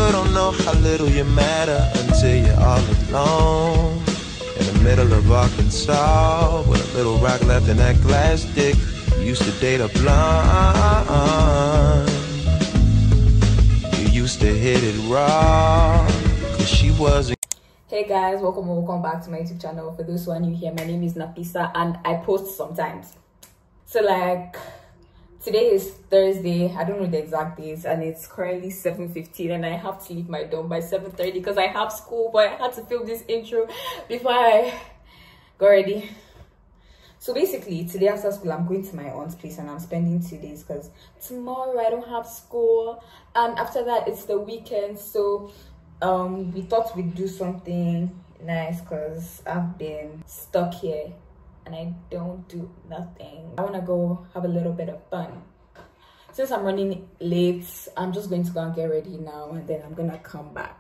don't know how little you matter until you're all alone in the middle of Arkansas with a little rock left in that glass dick. You used to date a blonde. You used to hit it raw, cause she wasn't. Hey guys, welcome back to my YouTube channel. For those who are new here, my name is Napisa and I post sometimes. So like, today is Thursday, I don't know the exact days, and it's currently 7:15 and I have to leave my dorm by 7:30 because I have school, but I had to film this intro before I go ready. So basically, today after school, I'm going to my aunt's place and I'm spending 2 days because tomorrow I don't have school, and after that it's the weekend. So we thought we'd do something nice because I've been stuck here and I don't do nothing. I want to go have a little bit of fun. Since I'm running late, I'm just going to go and get ready now, and then I'm gonna come back.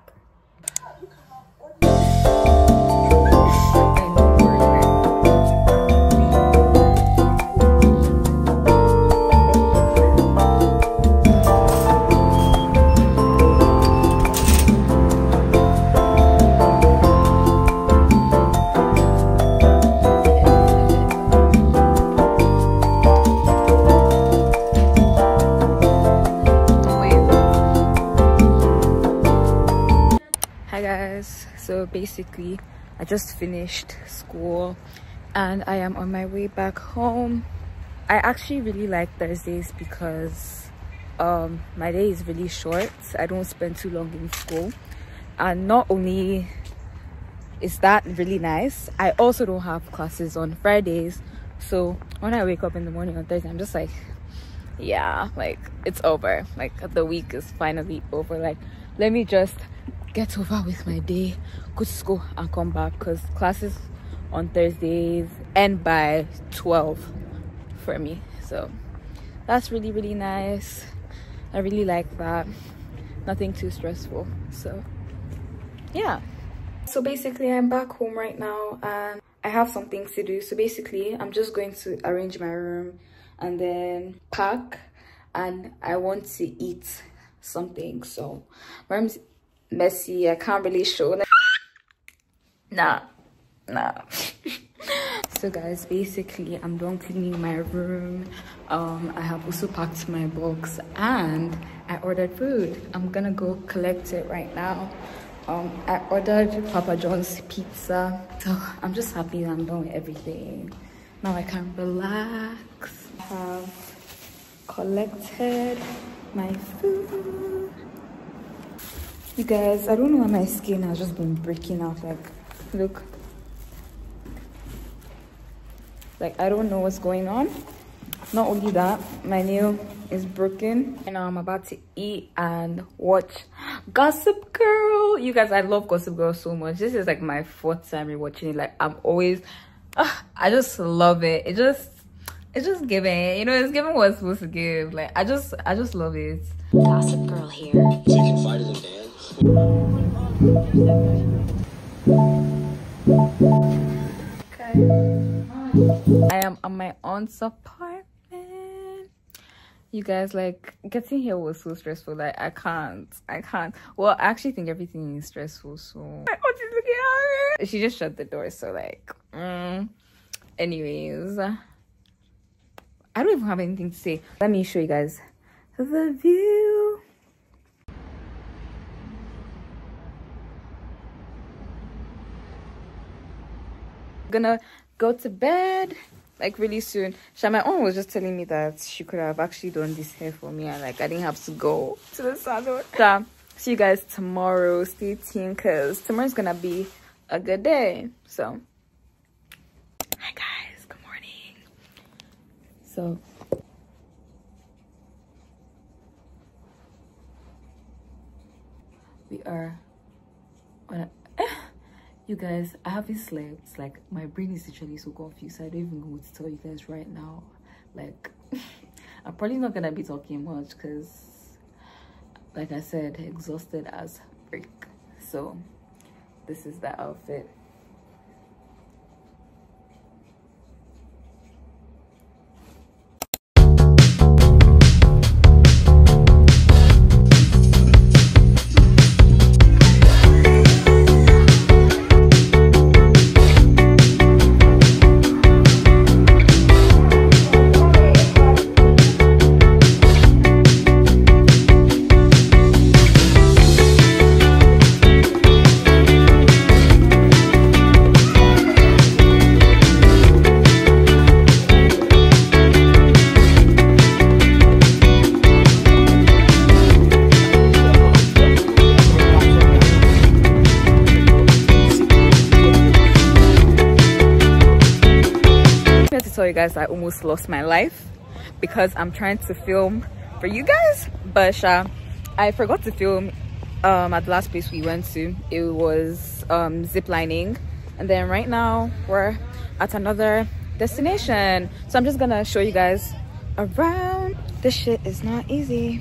So basically, I just finished school and I am on my way back home. I actually really like Thursdays because my day is really short. I don't spend too long in school, and not only is that really nice, I also don't have classes on Fridays. So when I wake up in the morning on Thursday, I'm just like, yeah, like it's over, like the week is finally over. Like, let me just get over with my day, go to school and come back, because classes on Thursdays end by 12 for me. So that's really, really nice. I really like that. Nothing too stressful. So yeah. So basically, I'm back home right now and I have some things to do. So basically, I'm just going to arrange my room and then pack, and I want to eat something. So my room's messy, I can't really show. Nah. So guys, basically I'm done cleaning my room. I have also packed my box and I ordered food. I'm gonna go collect it right now. I ordered Papa John's pizza, so I'm just happy that I'm done with everything. Now I can relax. I have collected my food. You guys, I don't know why my skin has just been breaking out. Like, look. Like, I don't know what's going on. Not only that, my nail is broken. And now I'm about to eat and watch Gossip Girl. You guys, I love Gossip Girl so much. This is like my 4th time rewatching it. Like, I'm always, I just love it. It's just giving, you know, it's giving what it's supposed to give. Like, I just love it. Gossip Girl here. So you can fight as a dance? Okay. I am at my aunt's apartment. You guys, like, getting here was so stressful. Like, I can't. Well, I actually think everything is stressful, so my aunt is looking at her. She just shut the door, so like, anyways, I don't even have anything to say. Let me show you guys the view. Gonna go to bed like really soon. My aunt was just telling me that she could have actually done this hair for me, and like I didn't have to go to the salon. See you guys tomorrow. Stay tuned because tomorrow's gonna be a good day. So hi guys, good morning. So we are on a you guys, I haven't slept. Like, my brain is literally so confused. I don't even know what to tell you guys right now. Like, I'm probably not gonna be talking much because, like I said, exhausted as freak. So this is the outfit. tell you guys I almost lost my life because I'm trying to film for you guys, but I forgot to film at the last place we went to. It was zip lining, and then right now we're at another destination, so I'm just gonna show you guys around. This shit is not easy.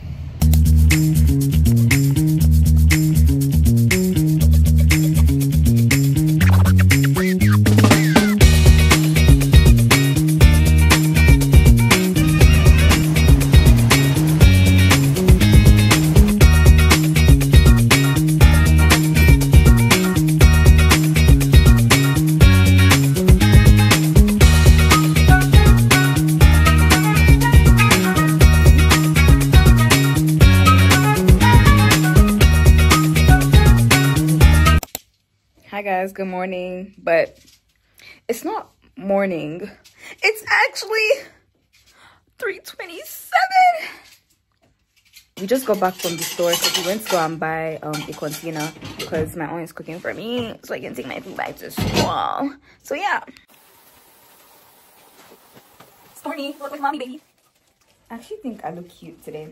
Hi guys, good morning, but it's not morning, it's actually 3:27. We just got back from the store because we went to go and buy a container because my aunt is cooking for me so I can take my food back to school. So yeah, Stormy, look like mommy baby. I actually think I look cute today.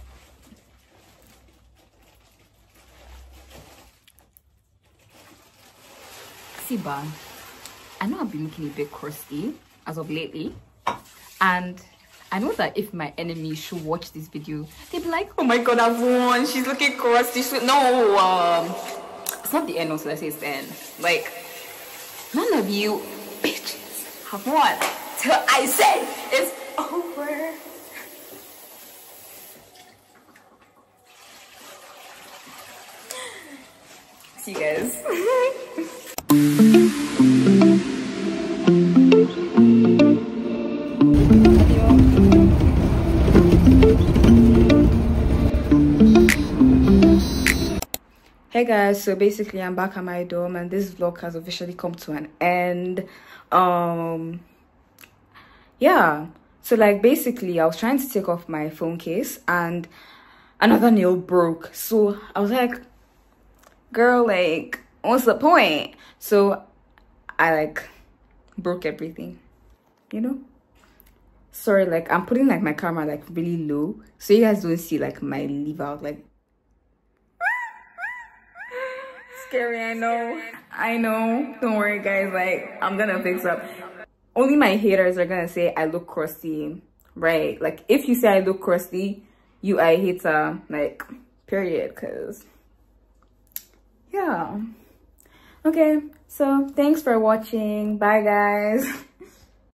Siba, I know I've been looking a bit crusty as of lately, and I know that if my enemies should watch this video, they'd be like, oh my god, I've won, she's looking crusty. No, it's not the end, so let's say it's the end. Like, none of you bitches have won till I say it's over. See you guys. Hey guys, so basically I'm back at my dorm and this vlog has officially come to an end. Yeah, so like basically I was trying to take off my phone case and another nail broke, so I was like, girl, like what's the point? So I like broke everything, you know. Sorry, like I'm putting like my camera like really low so you guys don't see like my leave out. Like, scary, I know, don't worry guys, like I'm gonna fix up. Only my haters are gonna say I look crusty, right? Like if you say I look crusty, you a hater, like period. Because yeah, okay, so thanks for watching, bye guys.